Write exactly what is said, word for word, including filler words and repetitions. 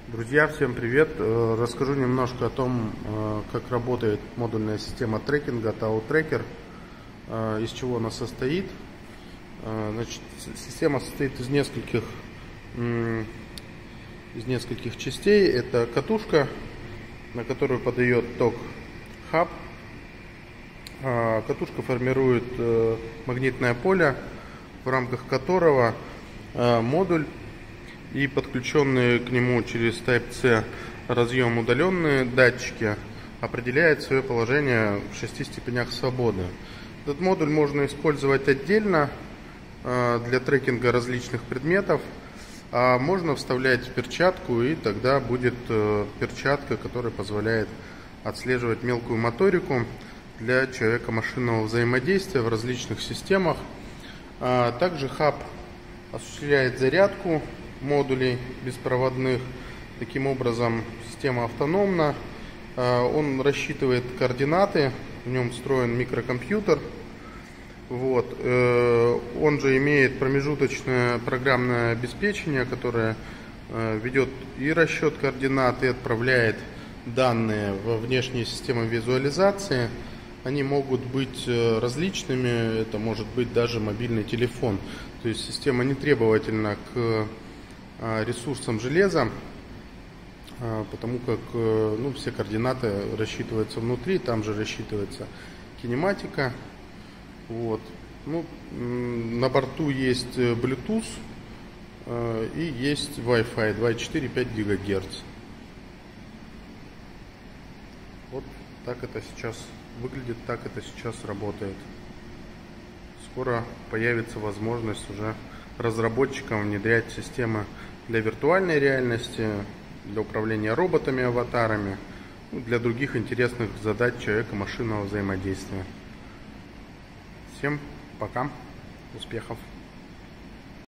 Друзья, всем привет! Расскажу немножко о том, как работает модульная система трекинга Tau Tracker, из чего она состоит. Значит, система состоит из нескольких, из нескольких частей. Это катушка, на которую подает ток хаб. Катушка формирует магнитное поле, в рамках которого модуль и подключенные к нему через Type-C разъем удаленные датчики определяют свое положение в шести степенях свободы. Этот модуль можно использовать отдельно для трекинга различных предметов, а можно вставлять в перчатку, и тогда будет перчатка, которая позволяет отслеживать мелкую моторику для человека-машинного взаимодействия в различных системах. Также хаб осуществляет зарядку модулей беспроводных. Таким образом, система автономна. Он рассчитывает координаты, в нем встроен микрокомпьютер. Вот. Он же имеет промежуточное программное обеспечение, которое ведет и расчет координат, и отправляет данные во внешние системы визуализации. Они могут быть различными, это может быть даже мобильный телефон. То есть система не требовательна к ресурсам железа, потому как ну, все координаты рассчитываются внутри, там же рассчитывается кинематика. Вот. Ну, на борту есть Bluetooth и есть Wi-Fi два и четыре десятых пять гигагерц. Вот так это сейчас выглядит, так это сейчас работает. Скоро появится возможность уже разработчикам внедрять системы для виртуальной реальности, для управления роботами, аватарами, для других интересных задач человека-машинного взаимодействия. Всем пока, успехов!